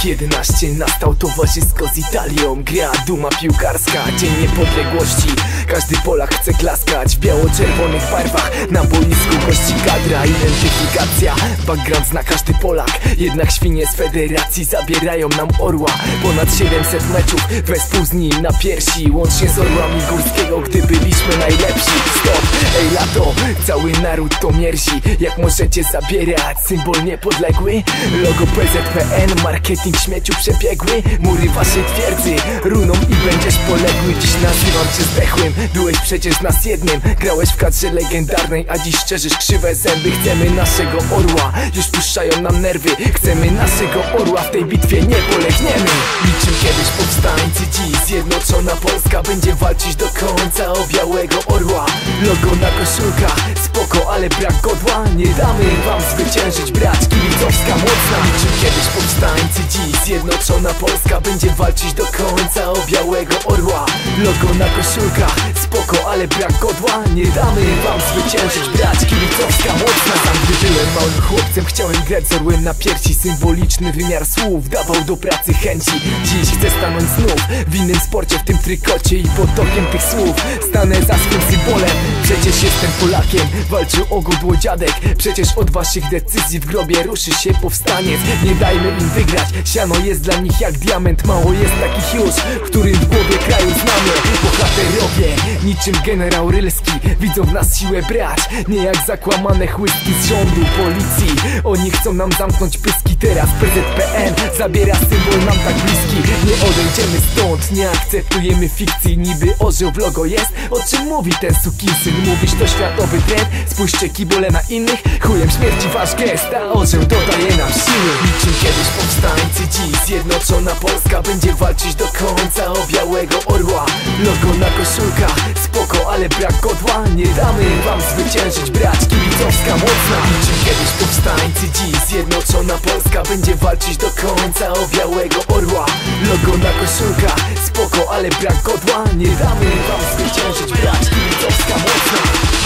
Rok 11 nastał towarzysko z Italią. Gra duma piłkarska, dzień niepodległości. Każdy Polak chce klaskać w biało-czerwonych barwach. Na boisku gości kadra, identyfikacja. Background zna każdy Polak. Jednak świnie z federacji zabierają nam orła. Ponad 700 meczów wespół z nim na piersi. Łącznie z orłami Górskiego, gdy byliśmy najlepsi. Stop, ej lato, cały naród to mierzi. Jak możecie zabierać symbol niepodległy? Logo PZPN, marketing śmieciu przebiegły. Mury waszej twierdzy runą i będziesz poległy. Dziś nazywam cię zdechłym, byłeś przecież nas jednym. Grałeś w kadrze legendarnej, a dziś szczerzysz krzywe zęby. Chcemy naszego orła, już puszczają nam nerwy. Chcemy naszego orła, w tej bitwie nie polegniemy. Niczym kiedyś powstańcy, dziś zjednoczona Polska będzie walczyć do końca o białego orła. Logo na koszulkach, spoko, ale brak godła. Nie damy wam zwyciężyć, brać kibicowska mocna. Niczym kiedyś powstańcy, dziś zjednoczona Polska będzie walczyć do końca o białego orła. Logo na koszulkach, spoko, ale brak godła. Nie damy wam zwyciężyć, brać kibicowska mocna. Tam gdy byłem małym chłopcem, chciałem grać z orłem na piersi. Symboliczny wymiar słów dawał do pracy chęci. Dziś chcę stanąć znów w innym sporcie, w tym trykocie i potokiem tych słów. Stanę za swym symbolem, przecież jestem Polakiem. Walczył o godło dziadek, przecież od waszych decyzji w grobie ruszy się powstaniec. Nie dajmy im wygrać, siano jest dla nich jak diament. Mało jest takich już, którym w głowie kraju znamy. Bohaterowie, niczym generał Rylski, widzą w nas siłę brać, nie jak zakłamane chłystki z rządu policji. Oni chcą nam zamknąć pyski, teraz PZPN zabiera symbol nam tak bliski. Nie odejdziemy stąd, nie akceptujemy fikcji. Niby orzeł w logo jest, o czym mówi ten sukinsyn? Mówisz to światowy trend, spójrzcie kibole na innych. Chujem śmierci wasz gest, a orzeł dodaje nam siły. Niczym kiedyś powstańcy, dziś zjednoczona Polska będzie walczyć do końca o białego orła. Logo na koszulkach, spoko, ale brak godła. Nie damy wam zwyciężyć, brać kibicowska mocna. Niczym kiedyś powstańcy, dziś zjednoczona Polska będzie walczyć do końca o białego orła. Logo na koszulkach, spoko, ale brak godła. Nie damy wam zwyciężyć, brać kibicowska mocna.